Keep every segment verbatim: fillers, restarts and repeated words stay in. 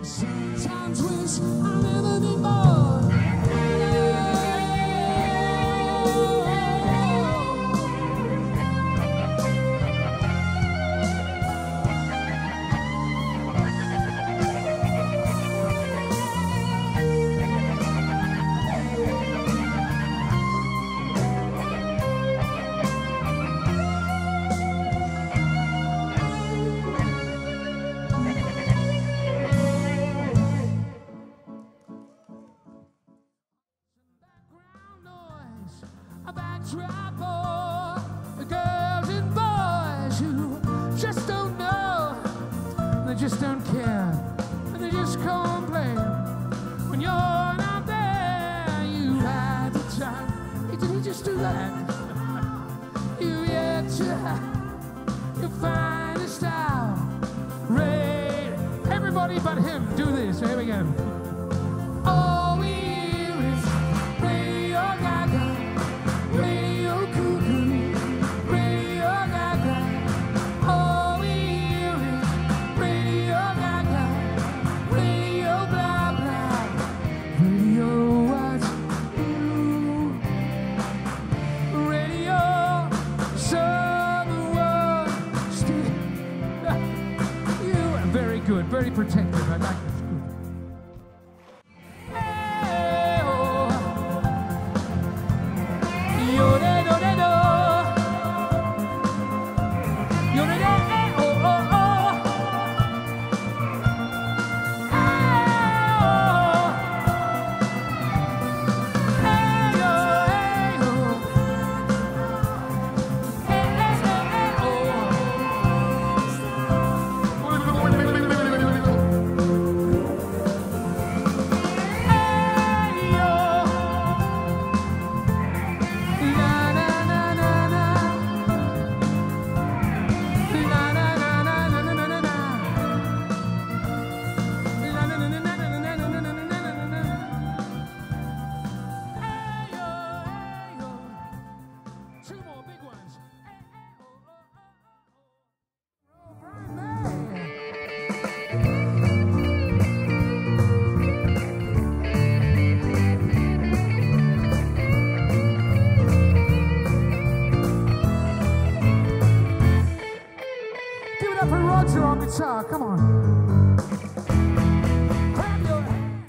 Sometimes wish I never did more. Trouble, the girls and boys who just don't know, they just don't care, and they just complain. When you're not there, you had the time. Hey, did he just do that? You yet to have your finest style. Ray, everybody but him, do this. Here we go. All we hear is Radio Gaga. Radio Cuckoo, Radio Gaga. All we hear is Radio Gaga, Radio blah blah, Radio what's new, Radio someone still. You are very good, very protective. I like this. On guitar, come on. Clap your hands.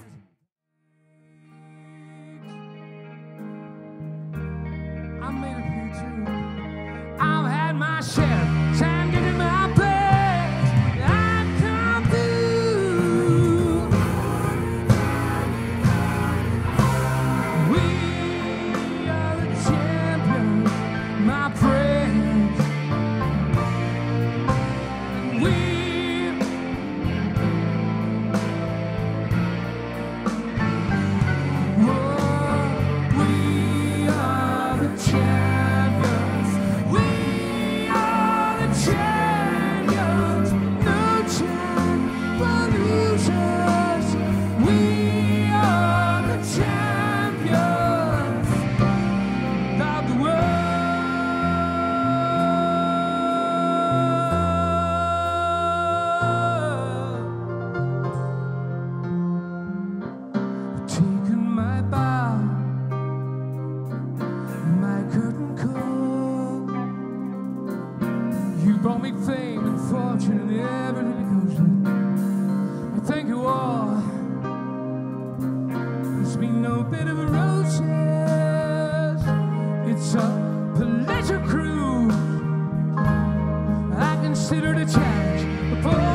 I made a few too. I've had my share, time giving my best. I've come through. We are the champions, my friends. We brought me fame and fortune and everything that goes with it. I thank you all. It's been no bit of a roses. It's a pleasure cruise. I consider it a challenge.